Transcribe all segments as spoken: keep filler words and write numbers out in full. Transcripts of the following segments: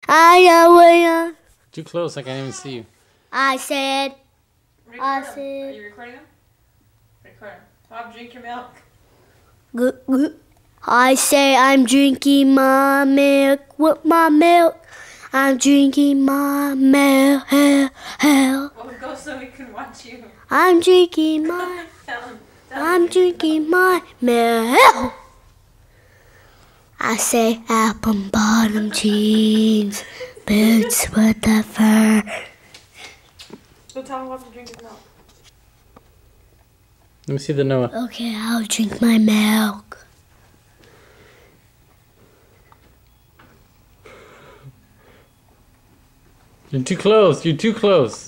I am. Too close, I can't even see you. I said. Record I them. said. Are you recording them? Record them. Bob, drink your milk. Good, good. I say I'm drinking my milk with my milk. I'm drinking my milk. Hell, hell. Well, go so we can watch you. I'm drinking my. Tell him. Tell I'm him. drinking my milk. I say apple bottom jeans, boots with the fur. So tell him what to drink his milk. Let me see the Noah. Okay, I'll drink my milk. You're too close, you're too close.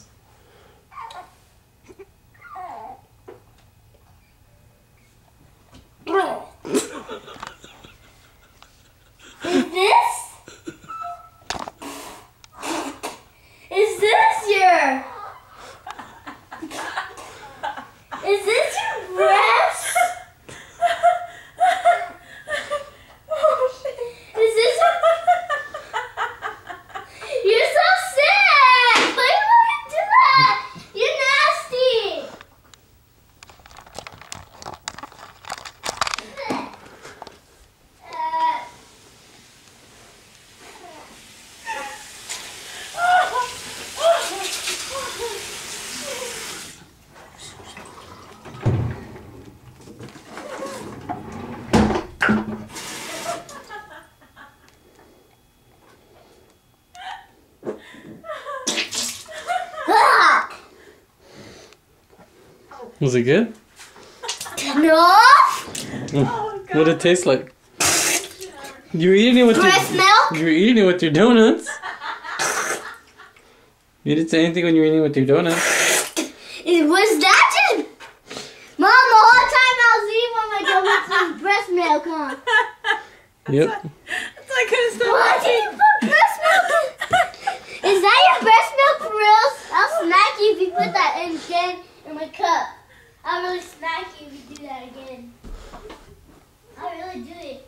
Is this? Is this your? Is this your breast? Is this your? You're so sick! Why you want to do that? You're nasty! Uh, Was it good? No! Oh, What did it taste like? You were eating it with Breast your milk? You were eating it with your donuts. You didn't say anything when you were eating it with your donuts. It was that just... Mom, the whole time I was eating one of my donuts was breast milk, huh? Yep. That's not gonna stop. What did you put breast milk in? Is that your breast milk for real? I'll smack you if you put that in again in my cup. I'll really smack you if you do that again. I'll really do it.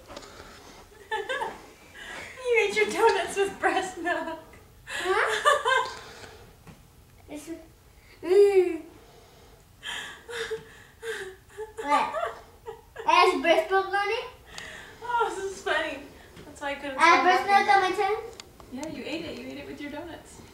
You ate your donuts with breast milk. Huh? It's, mm. What? I have breast milk on it? Oh, this is funny. That's why I couldn't I have stop breast laughing. milk on my tongue? Yeah, you ate it. You ate it with your donuts.